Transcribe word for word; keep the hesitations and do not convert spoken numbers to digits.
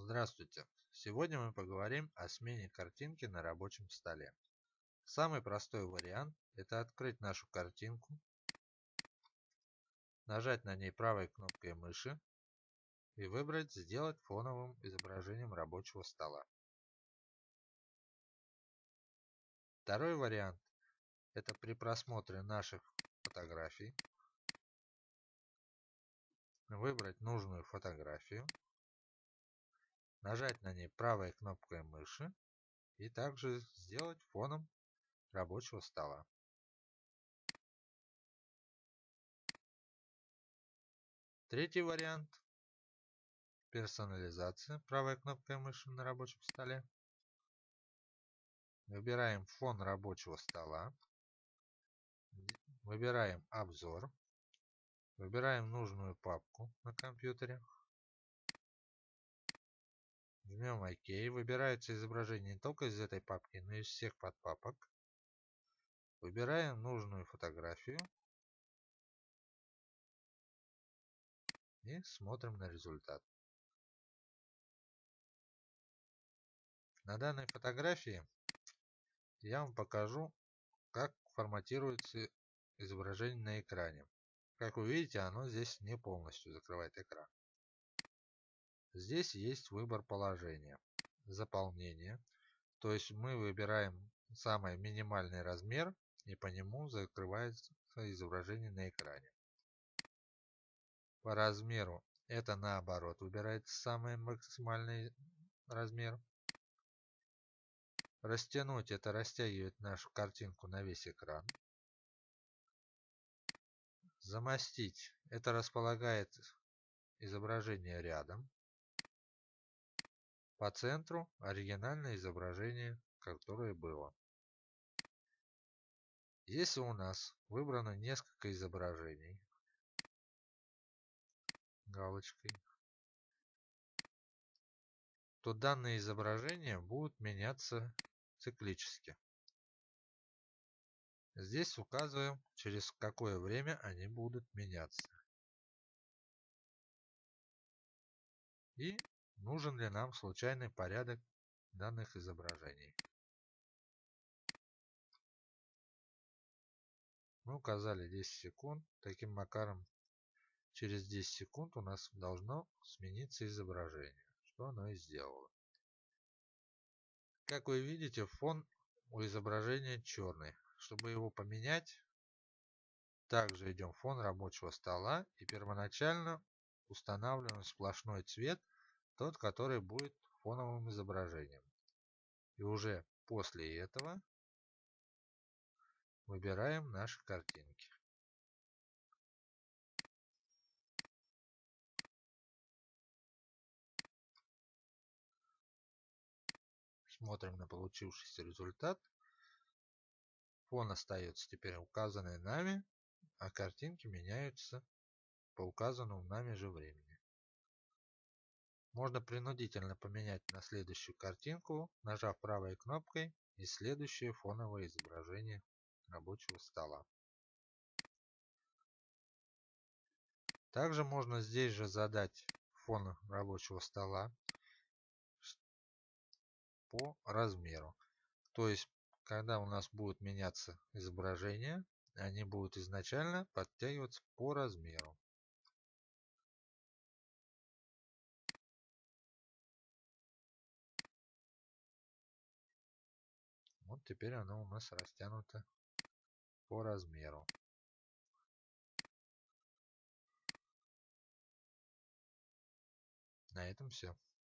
Здравствуйте! Сегодня мы поговорим о смене картинки на рабочем столе. Самый простой вариант — это открыть нашу картинку, нажать на ней правой кнопкой мыши и выбрать «Сделать фоновым изображением рабочего стола». Второй вариант — это при просмотре наших фотографий выбрать нужную фотографию, нажать на ней правой кнопкой мыши и также сделать фоном рабочего стола. Третий вариант — персонализация. Правой кнопкой мыши на рабочем столе. Выбираем фон рабочего стола. Выбираем обзор. Выбираем нужную папку на компьютере. Жмем ОК. Выбирается изображение не только из этой папки, но и из всех подпапок. Выбираем нужную фотографию. И смотрим на результат. На данной фотографии я вам покажу, как форматируется изображение на экране. Как вы видите, оно здесь не полностью закрывает экран. Здесь есть выбор положения, заполнение. То есть мы выбираем самый минимальный размер, и по нему закрывается изображение на экране. По размеру это наоборот выбирается самый максимальный размер. Растянуть — это растягивает нашу картинку на весь экран. Замостить — это располагает изображение рядом. По центру оригинальное изображение, которое было. Если у нас выбрано несколько изображений галочкой, то данные изображения будут меняться циклически. Здесь указываем, через какое время они будут меняться. И нужен ли нам случайный порядок данных изображений. Мы указали десять секунд. Таким макаром через десять секунд у нас должно смениться изображение, что оно и сделало. Как вы видите, фон у изображения черный. Чтобы его поменять, также идем в фон рабочего стола и первоначально устанавливаем сплошной цвет, тот, который будет фоновым изображением. И уже после этого выбираем наши картинки. Смотрим на получившийся результат. Фон остается теперь указанный нами, а картинки меняются по указанному нами же времени. Можно принудительно поменять на следующую картинку, нажав правой кнопкой и следующее фоновое изображение рабочего стола. Также можно здесь же задать фон рабочего стола по размеру. То есть, когда у нас будут меняться изображения, они будут изначально подтягиваться по размеру. Вот теперь оно у нас растянуто по размеру. На этом все.